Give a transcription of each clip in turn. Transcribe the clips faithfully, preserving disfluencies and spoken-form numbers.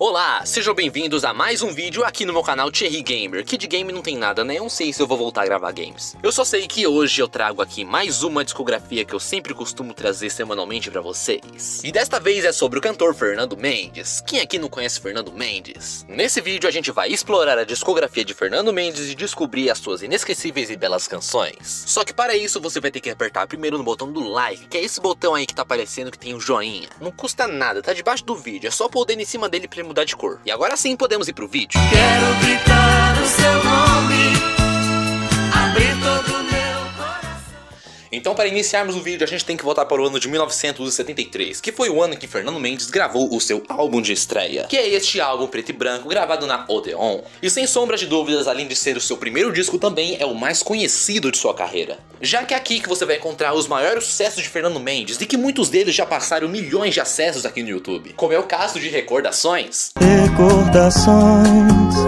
Olá, sejam bem-vindos a mais um vídeo aqui no meu canal Thierry Gamer, que de game não tem nada, né? Eu não sei se eu vou voltar a gravar games. Eu só sei que hoje eu trago aqui mais uma discografia que eu sempre costumo trazer semanalmente pra vocês. E desta vez é sobre o cantor Fernando Mendes. Quem aqui não conhece Fernando Mendes? Nesse vídeo a gente vai explorar a discografia de Fernando Mendes e descobrir as suas inesquecíveis e belas canções. Só que para isso você vai ter que apertar primeiro no botão do like, que é esse botão aí que tá aparecendo que tem o joinha. Não custa nada, tá debaixo do vídeo, é só pôr o dedo em cima dele pra ele mudar de cor. E agora sim podemos ir pro vídeo. Quero gritar o seu nome, abrir todo o meu coração. Então, para iniciarmos o vídeo, a gente tem que voltar para o ano de mil novecentos e setenta e três, que foi o ano em que Fernando Mendes gravou o seu álbum de estreia, que é este álbum preto e branco gravado na Odeon. E sem sombra de dúvidas, além de ser o seu primeiro disco, também é o mais conhecido de sua carreira, já que é aqui que você vai encontrar os maiores sucessos de Fernando Mendes e que muitos deles já passaram milhões de acessos aqui no YouTube, como é o caso de Recordações. Recordações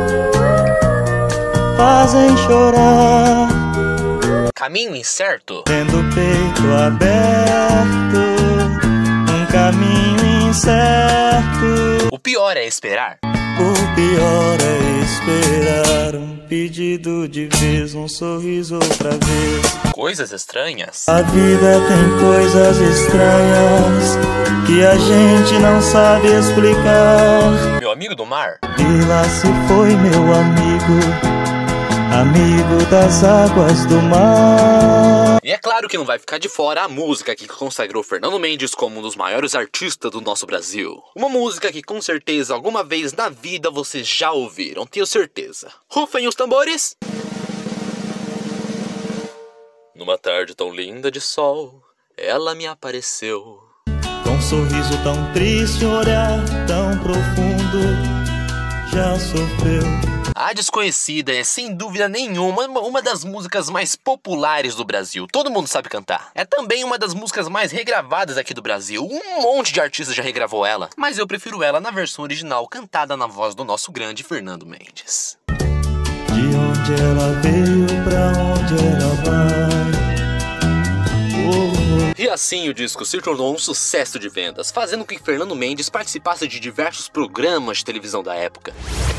fazem chorar, Caminho Incerto, tendo o peito aberto, um caminho incerto. O Pior é Esperar, O pior é esperar um pedido de vez, um sorriso outra vez. Coisas Estranhas, A vida tem coisas estranhas que a gente não sabe explicar. Meu Amigo do Mar, E lá se foi meu amigo, amigo das águas do mar. E é claro que não vai ficar de fora a música que consagrou Fernando Mendes como um dos maiores artistas do nosso Brasil. Uma música que com certeza alguma vez na vida vocês já ouviram, tenho certeza. Rufem os tambores! Numa tarde tão linda de sol, ela me apareceu. Com um sorriso tão triste, um olhar tão profundo, já sofreu. A Desconhecida é sem dúvida nenhuma uma das músicas mais populares do Brasil. Todo mundo sabe cantar. É também uma das músicas mais regravadas aqui do Brasil. Um monte de artistas já regravou ela, mas eu prefiro ela na versão original, cantada na voz do nosso grande Fernando Mendes. De onde ela veio, pra onde ela vai. Oh, oh. E assim o disco se tornou um sucesso de vendas, fazendo com que Fernando Mendes participasse de diversos programas de televisão da época.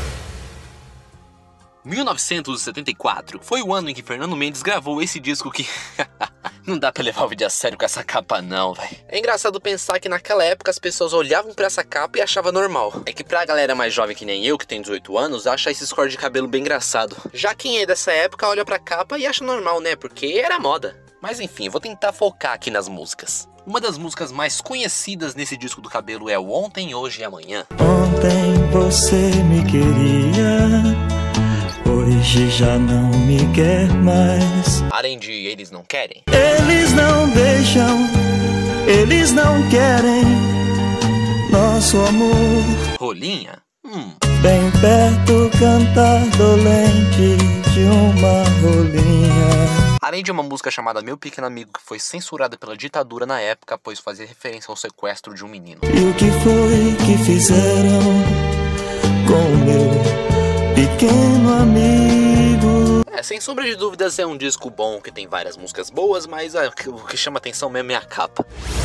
mil novecentos e setenta e quatro foi o ano em que Fernando Mendes gravou esse disco que... não dá pra levar o vídeo a sério com essa capa não, velho. É engraçado pensar que naquela época as pessoas olhavam pra essa capa e achavam normal. É que pra galera mais jovem que nem eu, que tem dezoito anos, acha esses cortes de cabelo bem engraçado. Já quem é dessa época olha pra capa e acha normal, né? Porque era moda. Mas enfim, vou tentar focar aqui nas músicas. Uma das músicas mais conhecidas nesse disco do cabelo é o Ontem, Hoje e Amanhã. Ontem você me queria, hoje já não me quer mais. Além de Eles Não Querem, Eles não deixam, eles não querem nosso amor. Rolinha, hum, Bem perto cantar dolente de uma rolinha. além de uma música chamada Meu Pequeno Amigo, que foi censurada pela ditadura na época, pois fazia referência ao sequestro de um menino. E o que foi que fizeram com o meu pequeno amigo? É, sem sombra de dúvidas é um disco bom, que tem várias músicas boas, mas ah, o que chama atenção mesmo é a capa.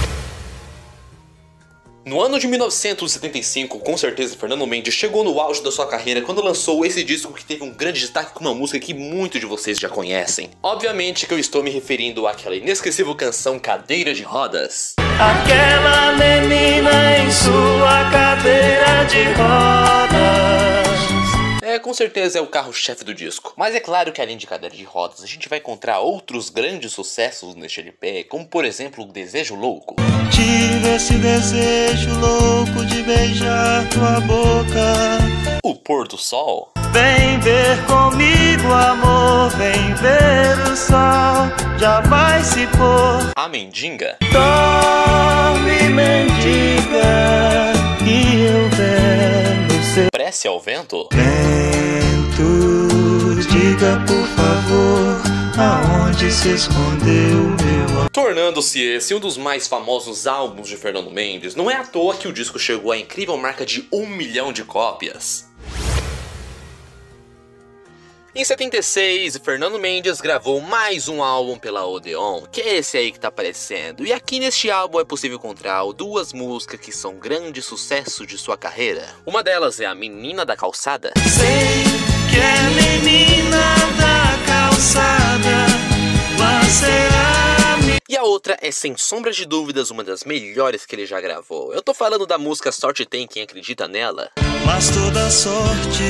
No ano de mil novecentos e setenta e cinco, com certeza Fernando Mendes chegou no auge da sua carreira quando lançou esse disco que teve um grande destaque com uma música que muitos de vocês já conhecem. Obviamente que eu estou me referindo àquela inesquecível canção Cadeira de Rodas. Aquela menina em sua cadeira de rodas. É, com certeza é o carro-chefe do disco. Mas é claro que além de Cadeira de Rodas, a gente vai encontrar outros grandes sucessos neste L P, como por exemplo o Desejo Louco. Tive esse desejo louco de beijar tua boca. O Pôr do Sol. Vem ver comigo, amor, vem ver o sol, já vai se pôr. A Mendiga. Dorme, mendiga, que eu velo seu Prece ao Vento. vento. Diga por favor, aonde se escondeu meu amor. Tornando-se esse um dos mais famosos álbuns de Fernando Mendes, não é à toa que o disco chegou à incrível marca de um milhão de cópias. Em setenta e seis, Fernando Mendes gravou mais um álbum pela Odeon, que é esse aí que tá aparecendo. E aqui neste álbum é possível encontrar duas músicas que são grande sucesso de sua carreira. Uma delas é a Menina da Calçada. Sei que é menina da calçada, mas será minha... E a outra é, sem sombra de dúvidas, uma das melhores que ele já gravou. Eu tô falando da música Sorte Tem Quem Acredita Nela. Mas toda sorte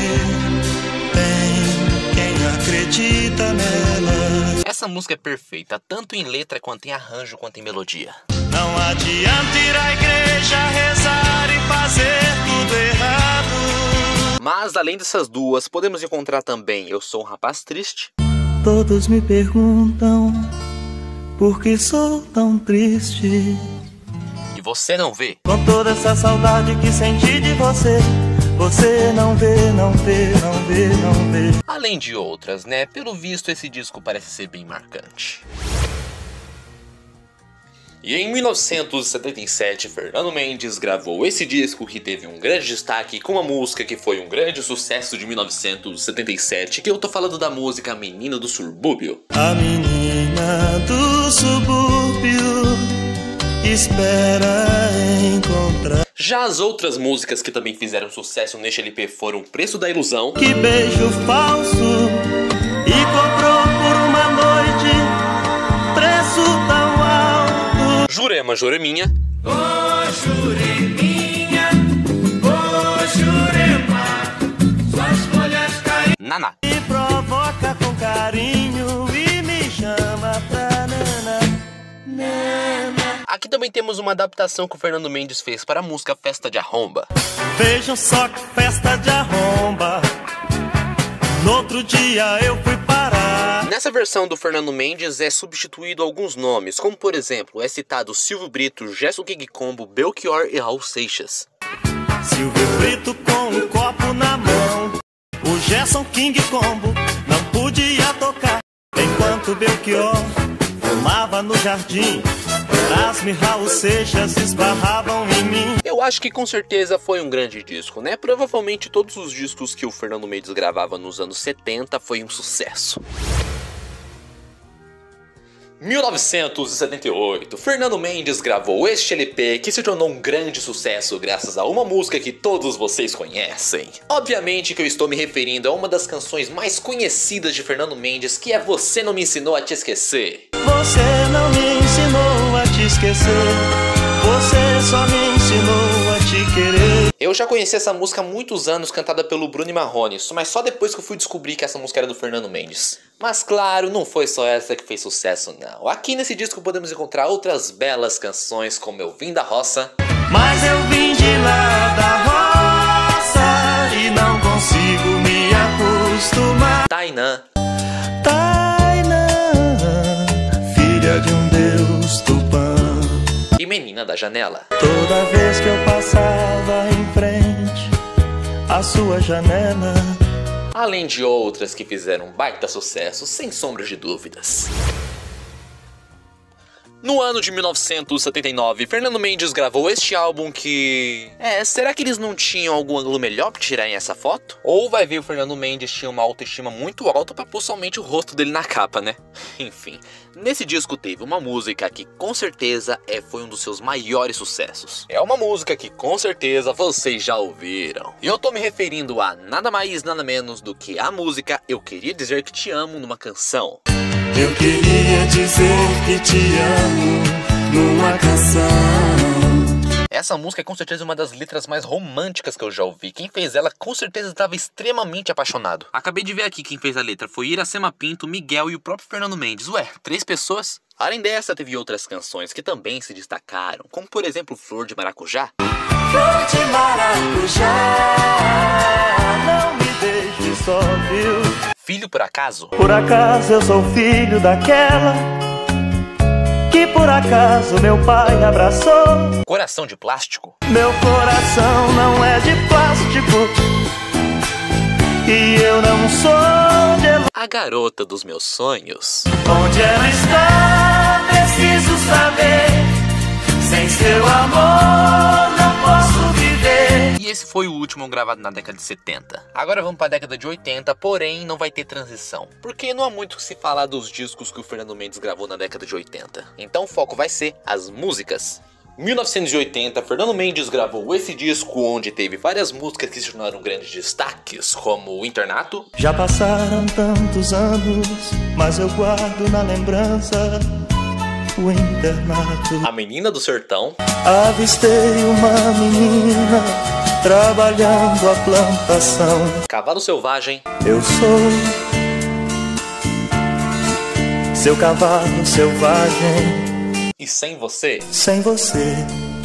tem quem acredita nela. Essa música é perfeita, tanto em letra quanto em arranjo quanto em melodia. Não adianta ir à igreja, rezar e fazer tudo errado. Mas além dessas duas, podemos encontrar também Eu Sou um Rapaz Triste. Todos me perguntam por que sou tão triste. E Você Não Vê. Com toda essa saudade que senti de você, você não vê, não vê, não vê, não vê. Além de outras, né? Pelo visto esse disco parece ser bem marcante. E em mil novecentos e setenta e sete, Fernando Mendes gravou esse disco que teve um grande destaque com uma música que foi um grande sucesso de mil novecentos e setenta e sete, que eu tô falando da música Menina do Subúrbio. A menina do subúrbio espera encontrar. Já as outras músicas que também fizeram sucesso neste L P foram Preço da Ilusão. Que beijo falso e comprou por uma noite preço tão alto. Jurema, Jureminha. Ô oh, Jureminha, ô oh, Jurema, suas folhas caem. Naná. Me provoca com carinho e me chama pra nana, nana. Aqui também temos uma adaptação que o Fernando Mendes fez para a música Festa de Arromba. Vejam só que festa de arromba, no outro dia eu fui parar. Nessa versão do Fernando Mendes é substituído alguns nomes, como por exemplo, é citado Silvio Brito, Gerson King Combo, Belchior e Raul Seixas. Silvio Brito com um copo na mão, o Gerson King Combo não podia tocar, enquanto Belchior fumava no jardim. Erasmo e Raul Seixas esbarravam em mim. Eu acho que com certeza foi um grande disco, né? Provavelmente todos os discos que o Fernando Mendes gravava nos anos setenta foi um sucesso. mil novecentos e setenta e oito, Fernando Mendes gravou este L P que se tornou um grande sucesso graças a uma música que todos vocês conhecem. Obviamente que eu estou me referindo a uma das canções mais conhecidas de Fernando Mendes, que é Você Não Me Ensinou a Te Esquecer. Você não me ensinou a te esquecer, você só me ensinou a te querer. Eu já conheci essa música há muitos anos, cantada pelo Bruno Marrone, mas só depois que eu fui descobrir que essa música era do Fernando Mendes. Mas claro, não foi só essa que fez sucesso não. Aqui nesse disco podemos encontrar outras belas canções, como Eu Vim da Roça. Mas eu vim de lá da roça e não consigo me acostumar. Tainã. Tainã, filha de um deus Tupã. E Menina da Janela. Toda vez que eu passava em frente à sua janela. Além de outras que fizeram baita sucesso, sem sombra de dúvidas. No ano de mil novecentos e setenta e nove, Fernando Mendes gravou este álbum que... É, será que eles não tinham algum ângulo melhor pra tirarem essa foto? Ou vai ver o Fernando Mendes tinha uma autoestima muito alta pra pôr somente o rosto dele na capa, né? Enfim, nesse disco teve uma música que com certeza é, foi um dos seus maiores sucessos. É uma música que com certeza vocês já ouviram. E eu tô me referindo a nada mais nada menos do que a música Eu Queria Dizer Que Te Amo numa Canção. Eu queria dizer que te amo numa canção. Essa música é com certeza uma das letras mais românticas que eu já ouvi. Quem fez ela com certeza estava extremamente apaixonado. Acabei de ver aqui quem fez a letra. Foi Iracema Pinto, Miguel e o próprio Fernando Mendes. Ué, três pessoas? Além dessa, teve outras canções que também se destacaram, como por exemplo Flor de Maracujá. Flor de maracujá, não me deixe só, viu? Filho por Acaso. Por acaso eu sou filho daquela que por acaso meu pai abraçou. Coração de Plástico. Meu coração não é de plástico e eu não sou de elo. A Garota dos Meus Sonhos. Onde ela está, preciso saber. Sem seu amor não posso viver. E esse foi o último gravado na década de setenta. Agora vamos para a década de oitenta, porém não vai ter transição, porque não há muito que se falar dos discos que o Fernando Mendes gravou na década de oitenta. Então o foco vai ser as músicas. Em mil novecentos e oitenta, Fernando Mendes gravou esse disco onde teve várias músicas que se tornaram grandes destaques, como O Internato. Já passaram tantos anos, mas eu guardo na lembrança o internato. A Menina do Sertão. Avistei uma menina trabalhando a plantação. Cavalo Selvagem. Eu sou seu cavalo selvagem. E Sem Você. Sem você,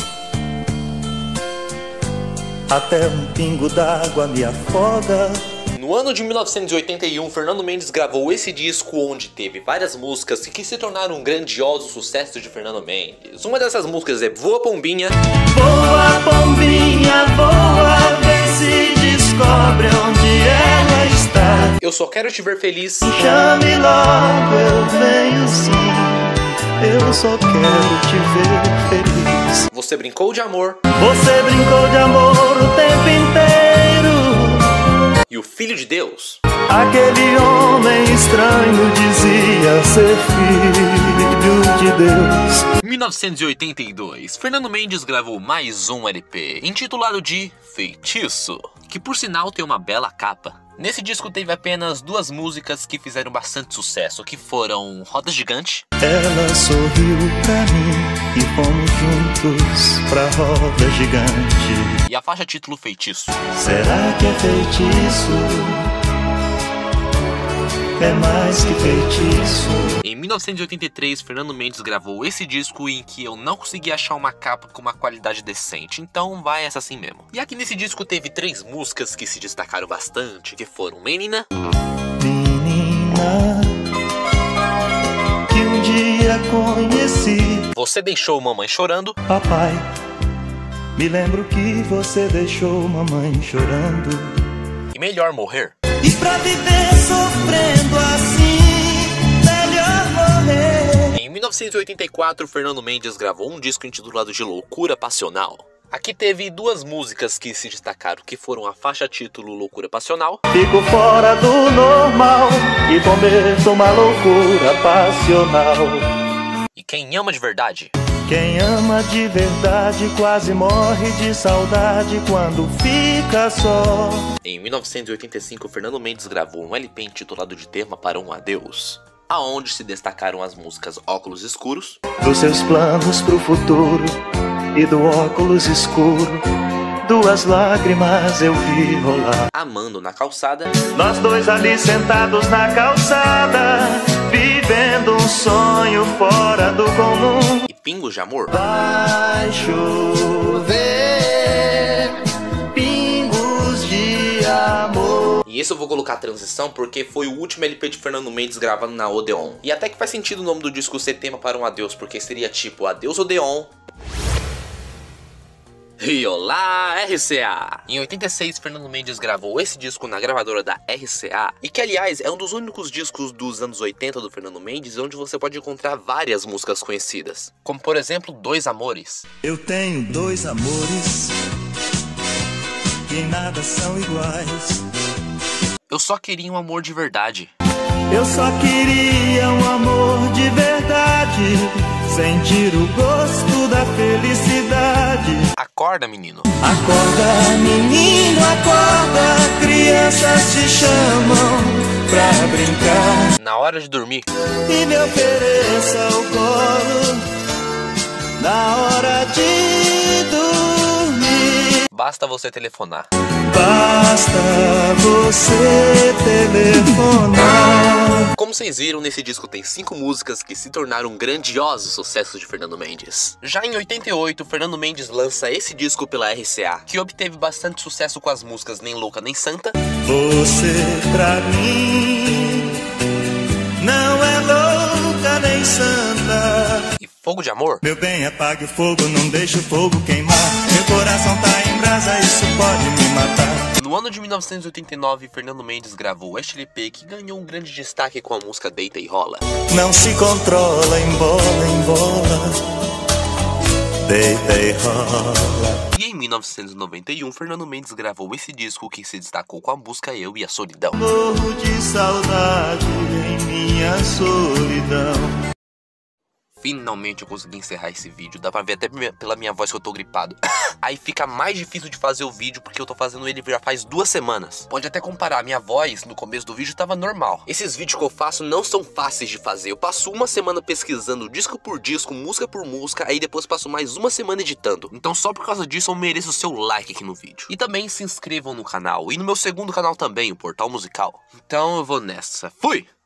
até um pingo d'água me afoga. No ano de mil novecentos e oitenta e um, Fernando Mendes gravou esse disco onde teve várias músicas que se tornaram um grandioso sucesso de Fernando Mendes. Uma dessas músicas é Voa Pombinha. Voa Pombinha, voa, vê se descobre onde ela está. Eu Só Quero Te Ver Feliz. Chame logo, eu venho sim. Eu só quero te ver feliz. Você Brincou de Amor. Você brincou de amor o tempo inteiro. E O Filho de Deus. Aquele homem estranho dizia ser filho de Deus. Em mil novecentos e oitenta e dois, Fernando Mendes gravou mais um L P, intitulado de Feitiço, que por sinal tem uma bela capa. Nesse disco teve apenas duas músicas que fizeram bastante sucesso, que foram Roda Gigante. Ela sorriu pra mim e fomos juntos pra roda gigante. E a faixa título Feitiço. Será que é feitiço? É mais que feitiço. Em mil novecentos e oitenta e três, Fernando Mendes gravou esse disco em que eu não consegui achar uma capa com uma qualidade decente, então vai essa assim mesmo. E aqui nesse disco teve três músicas que se destacaram bastante, que foram Menina. Menina que um dia conheci. Você Deixou Mamãe Chorando. Papai, me lembro que você deixou mamãe chorando. E Melhor Morrer. E pra viver sofrendo assim, melhor morrer. Em mil novecentos e oitenta e quatro, Fernando Mendes gravou um disco intitulado de Loucura Passional. Aqui teve duas músicas que se destacaram, que foram a faixa título Loucura Passional. Fico fora do normal e começo uma loucura passional. E Quem Ama de Verdade. Quem ama de verdade quase morre de saudade quando fica só. Em mil novecentos e oitenta e cinco, Fernando Mendes gravou um L P intitulado de Tema para um Adeus, aonde se destacaram as músicas Óculos Escuros. Dos seus planos pro futuro e do óculos escuro, duas lágrimas eu vi rolar. Amando na Calçada. Nós dois ali sentados na calçada, vivendo um sonho fora do comum. E Pingos de Amor. Vai chover pingos de amor. E esse eu vou colocar a transição porque foi o último L P de Fernando Mendes gravado na Odeon. E até que faz sentido o nome do disco ser Tema para um Adeus, porque seria tipo Adeus Odeon. E olá, R C A! Em oitenta e seis, Fernando Mendes gravou esse disco na gravadora da R C A, e que aliás é um dos únicos discos dos anos oitenta do Fernando Mendes onde você pode encontrar várias músicas conhecidas, como por exemplo Dois Amores. Eu tenho dois amores que em nada são iguais. Eu Só Queria um Amor de Verdade. Eu só queria um amor de verdade, sentir o gosto da felicidade. Acorda, menino. Acorda, menino, acorda, crianças te chamam pra brincar. Na Hora de Dormir. E me ofereça o colo na hora de dormir. Basta Você Telefonar. Basta você telefonar. Como vocês viram, nesse disco tem cinco músicas que se tornaram um grandioso sucesso de Fernando Mendes. Já em oitenta e oito, Fernando Mendes lança esse disco pela R C A, que obteve bastante sucesso com as músicas Nem Louca Nem Santa. Você pra mim não é louca nem santa. E Fogo de Amor. Meu bem, apague o fogo, não deixe o fogo queimar. Meu coração tá em brasa, isso pode me matar. No ano de mil novecentos e oitenta e nove, Fernando Mendes gravou este L P que ganhou um grande destaque com a música Deita e Rola. Não se controla, embola, embola. deita e rola. E em mil novecentos e noventa e um, Fernando Mendes gravou esse disco que se destacou com a música Eu e a Solidão. Morro de saudade em minha solidão. Finalmente eu consegui encerrar esse vídeo. Dá pra ver até pela minha voz que eu tô gripado. Aí fica mais difícil de fazer o vídeo porque eu tô fazendo ele já faz duas semanas. Pode até comparar, minha voz no começo do vídeo tava normal. Esses vídeos que eu faço não são fáceis de fazer. Eu passo uma semana pesquisando disco por disco, música por música, aí depois passo mais uma semana editando. Então só por causa disso eu mereço o seu like aqui no vídeo. E também se inscrevam no canal e no meu segundo canal também, o Portal Musical. Então eu vou nessa. Fui!